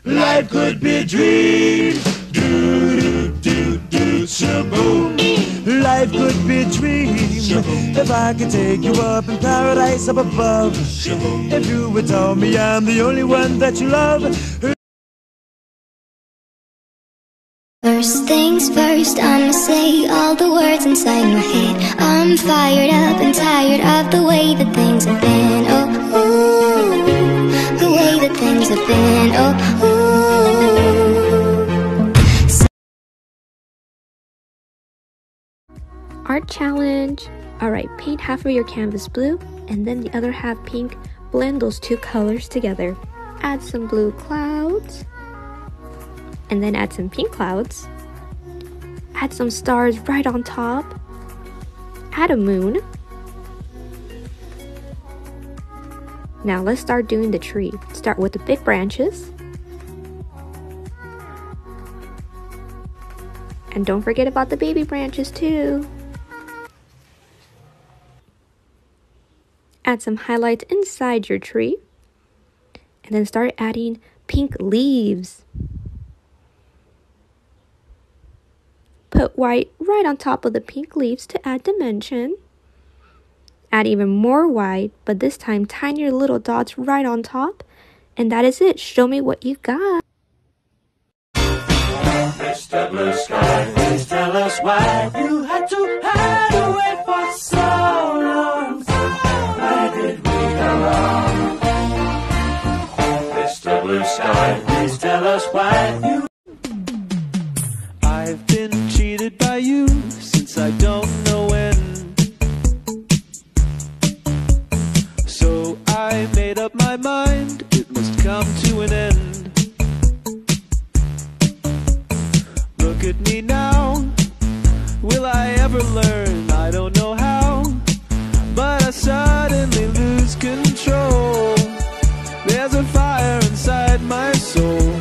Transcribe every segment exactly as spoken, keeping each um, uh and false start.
Life could be a dream. Do, do, do, do, shaboom. Life could be a dream. Shaboom. If I could take you up in paradise up above. Shaboom. If you would tell me I'm the only one that you love. First things first, I'ma say all the words inside my head. I'm fired up and tired of the way that things have been. Oh, ooh, the way that things have been. Oh, ooh. Art challenge. Alright, paint half of your canvas blue and then the other half pink. Blend those two colors together. Add some blue clouds. And then add some pink clouds. Add some stars right on top. Add a moon. Now let's start doing the tree. Start with the big branches. And don't forget about the baby branches too. Add some highlights inside your tree. And then start adding pink leaves. Put white right on top of the pink leaves to add dimension. Add even more white, but this time tinier little dots right on top. And that is it. Show me what you got. Mister Blue Sky, please tell us why you had to hide away for so long. Why did we go wrong? Mister Blue Sky, please tell us why you. I've been cheated by you since I don't know when. So I made up my mind, it must come to an end. Look at me now, will I ever learn? I don't know how, but I suddenly lose control. There's a fire inside my soul.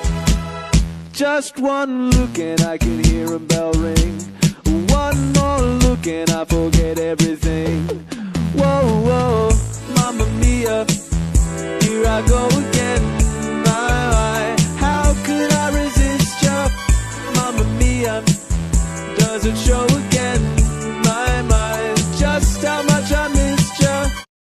Just one look and I can hear a bell ring. One more look and I forget everything. Whoa, whoa, Mamma Mia, here I go again. My, my, how could I resist ya? Mamma Mia, does it show again? My, my, just how much I missed ya.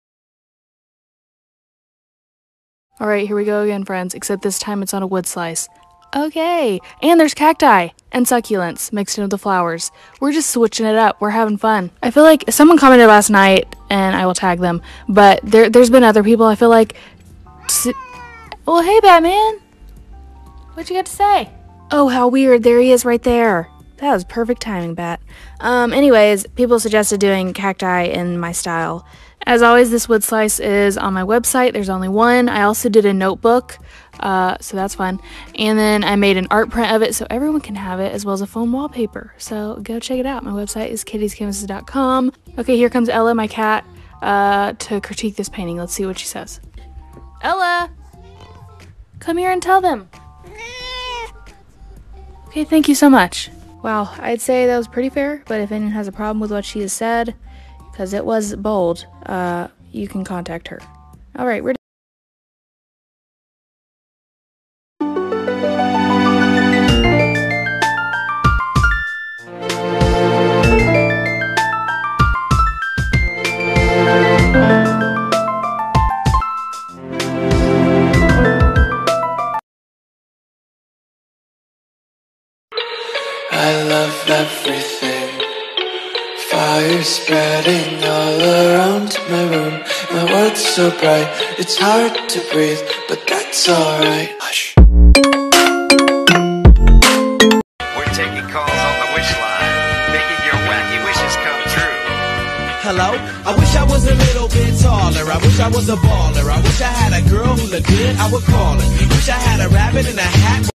Alright, here we go again, friends, except this time it's on a wood slice. Okay, and there's cacti and succulents mixed in with the flowers. We're just switching it up. We're having fun. I feel like someone commented last night, and I will tag them, but there, there's been other people. I feel like... Well, hey, Batman. What you got to say? Oh, how weird. There he is right there. That was perfect timing, Bat. Um, anyways, people suggested doing cacti in my style. As always, this wood slice is on my website. There's only one. I also did a notebook, uh, so that's fun. And then I made an art print of it so everyone can have it, as well as a foam wallpaper. So go check it out. My website is kitties canvases dot com. Okay, here comes Ella, my cat, uh, to critique this painting. Let's see what she says. Ella! Come here and tell them. Okay, thank you so much. Wow, I'd say that was pretty fair, but if anyone has a problem with what she has said, because it was bold, uh, you can contact her. Alright, we're done. I love everything. Fire spreading all around my room. My world's so bright, it's hard to breathe, but that's alright. Hush. We're taking calls on the wish line, making your wacky wishes come true. Hello? I wish I was a little bit taller. I wish I was a baller. I wish I had a girl who looked good, I would call her. Wish I had a rabbit in a hat.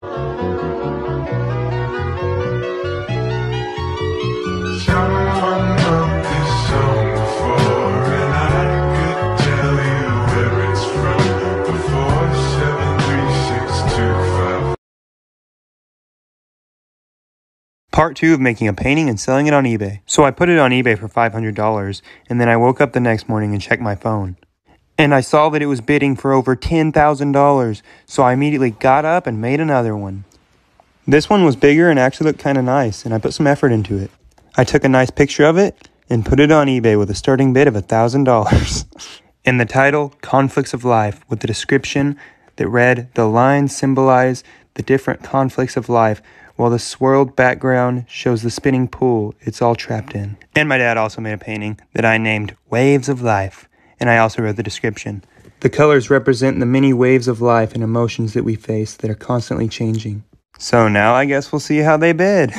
Part two of making a painting and selling it on eBay. So I put it on eBay for five hundred dollars, and then I woke up the next morning and checked my phone. And I saw that it was bidding for over ten thousand dollars, so I immediately got up and made another one. This one was bigger and actually looked kind of nice, and I put some effort into it. I took a nice picture of it and put it on eBay with a starting bid of one thousand dollars. And the title, Conflicts of Life, with the description that read, "The lines symbolize the different conflicts of life, while the swirled background shows the spinning pool it's all trapped in." And my dad also made a painting that I named Waves of Life, and I also wrote the description. The colors represent the many waves of life and emotions that we face that are constantly changing. So now I guess we'll see how they bid.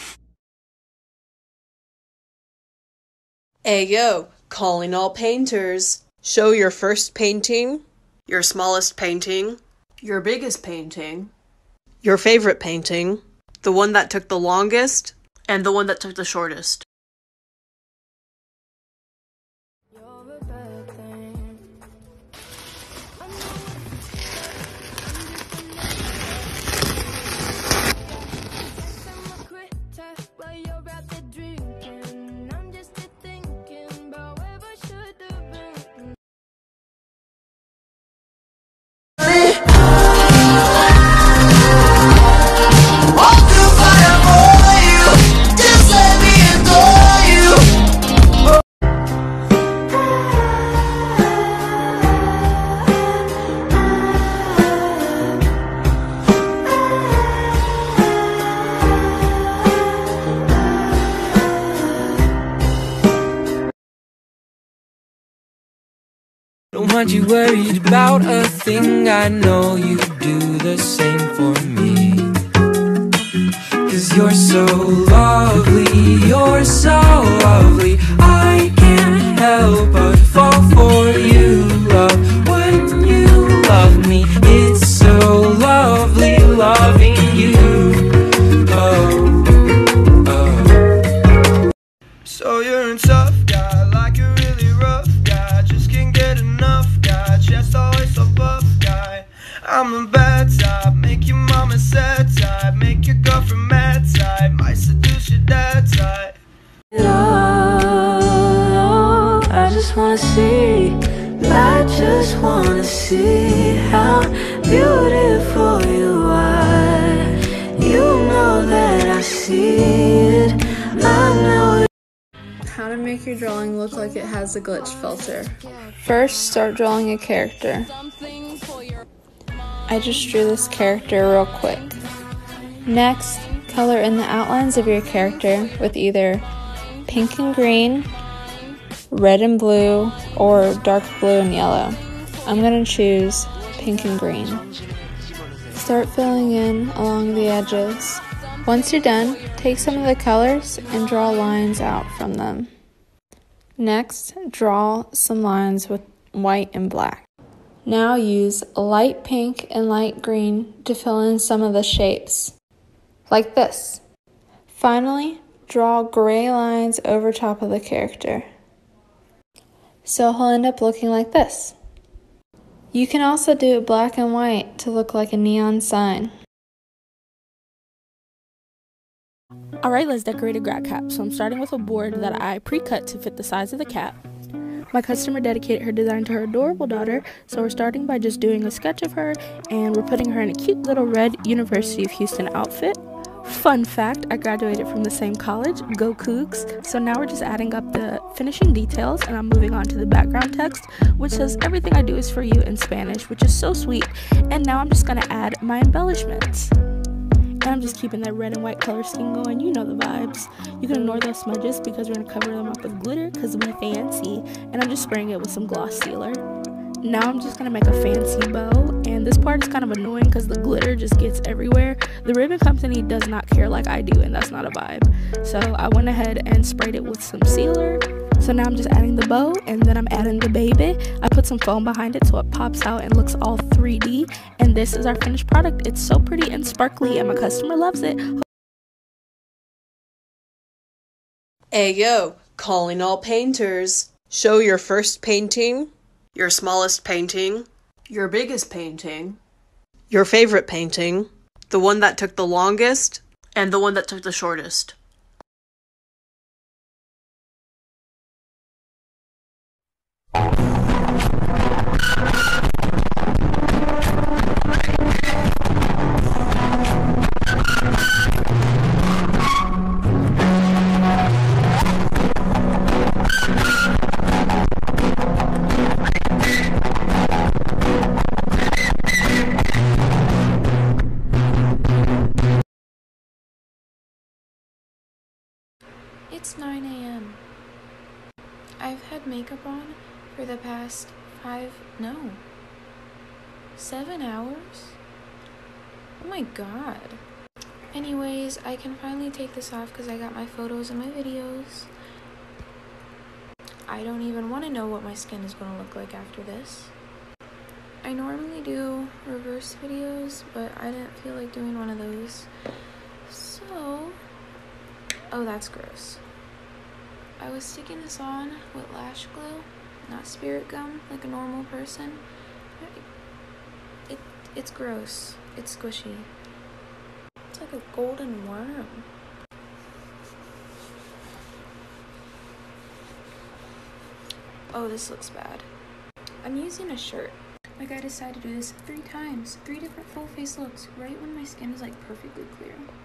Ayo, calling all painters. Show your first painting, your smallest painting, your biggest painting, your favorite painting, the one that took the longest, and the one that took the shortest. Don't want you worried about a thing. I know you do the same for me. Cause you're so lovely, you're so lovely. I can't help but fall for you, love. When you love me, it's so lovely loving you. Oh, oh. So you're a tough guy, like a really rough guy. Just can't get enough guy, chest always so buff guy. I'm the bad type, make your mama sad type, make your girlfriend mad type, might seduce your dad type. Oh, I just wanna see, I just wanna see how beautiful you are. You know that I see it, I know. How to make your drawing look like it has a glitch filter. First, start drawing a character. I just drew this character real quick. Next, color in the outlines of your character with either pink and green, red and blue, or dark blue and yellow. I'm going to choose pink and green. Start filling in along the edges. Once you're done, take some of the colors and draw lines out from them. Next, draw some lines with white and black. Now use light pink and light green to fill in some of the shapes, like this. Finally, draw gray lines over top of the character, so he'll end up looking like this. You can also do it black and white to look like a neon sign. Alright, let's decorate a Grat cap. So I'm starting with a board that I pre-cut to fit the size of the cap. My customer dedicated her design to her adorable daughter, so we're starting by just doing a sketch of her, and we're putting her in a cute little red University of Houston outfit. Fun fact, I graduated from the same college, go Cougs. So now we're just adding up the finishing details, and I'm moving on to the background text, which says everything I do is for you in Spanish, which is so sweet. And now I'm just gonna add my embellishments. And I'm just keeping that red and white color scheme going, you know the vibes. You can ignore those smudges because we're gonna cover them up with glitter because we fancy. And I'm just spraying it with some gloss sealer. Now I'm just gonna make a fancy bow, and this part is kind of annoying because the glitter just gets everywhere. The ribbon company does not care like I do, and that's not a vibe. So I went ahead and sprayed it with some sealer. So now I'm just adding the bow, and then I'm adding the baby. I put some foam behind it so it pops out and looks all three D. And this is our finished product. It's so pretty and sparkly, and my customer loves it. Ayo, calling all painters. Show your first painting, your smallest painting, your biggest painting, your favorite painting, the one that took the longest, and the one that took the shortest. nine A M I've had makeup on for the past five, no, seven hours? Oh my god. Anyways, I can finally take this off because I got my photos and my videos. I don't even want to know what my skin is going to look like after this. I normally do reverse videos, but I didn't feel like doing one of those. So, oh, that's gross. I was sticking this on with lash glue, not spirit gum, like a normal person. It, it's gross. It's squishy. It's like a golden worm. Oh, this looks bad. I'm using a shirt. Like, I decided to do this three times, three different full face looks, right when my skin is like perfectly clear.